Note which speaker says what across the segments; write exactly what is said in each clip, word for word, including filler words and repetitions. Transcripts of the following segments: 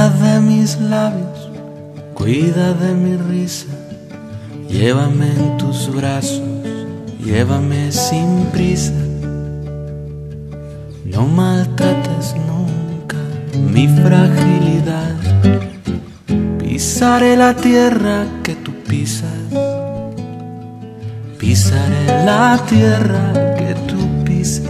Speaker 1: Cuida de mis labios, cuida de mi risa. Llévame en tus brazos, llévame sin prisa. No maltrates nunca mi fragilidad. Pisaré la tierra que tú pisas. Pisaré la tierra que tú pisas.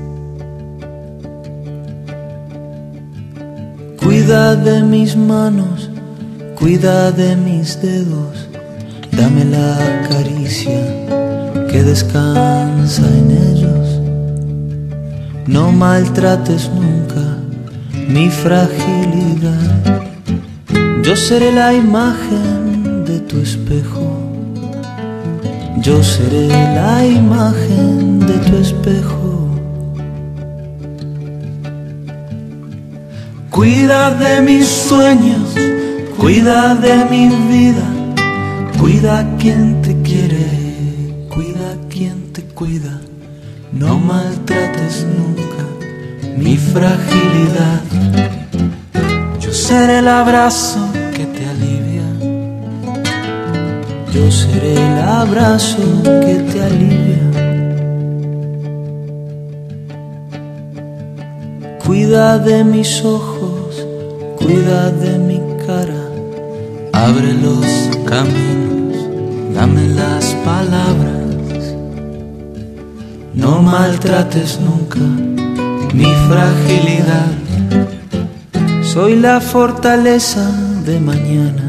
Speaker 1: Cuida de mis manos, cuida de mis dedos. Dame la caricia que descansa en ellos. No maltrates nunca mi fragilidad. Yo seré la imagen de tu espejo. Yo seré la imagen de tu espejo. Cuida de mis sueños, cuida de mi vida. Cuida a quien te quiere, cuida a quien te cuida. No maltrates nunca mi fragilidad. Yo seré el abrazo que te alivia. Yo seré el abrazo que te alivia. Cuida de mis ojos, cuida de mi cara. Abre los caminos, dame las palabras. No maltrates nunca mi fragilidad. Soy la fortaleza de mañana.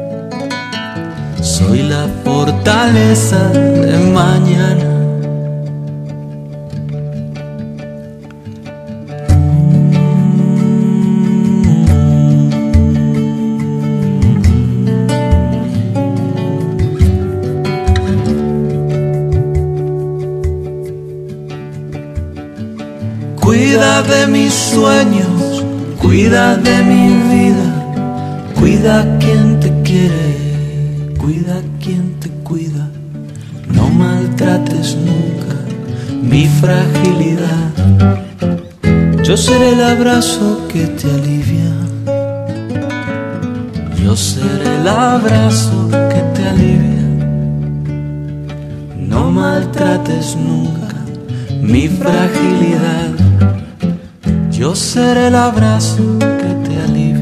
Speaker 1: Soy la fortaleza de mañana. Cuida de mis sueños, cuida de mi vida. Cuida a quien te quiere, cuida a quien te cuida. No maltrates nunca mi fragilidad. Yo seré el abrazo que te alivia. Yo seré el abrazo que te alivia. No maltrates nunca mi fragilidad. Yo seré el abrazo que te alivia.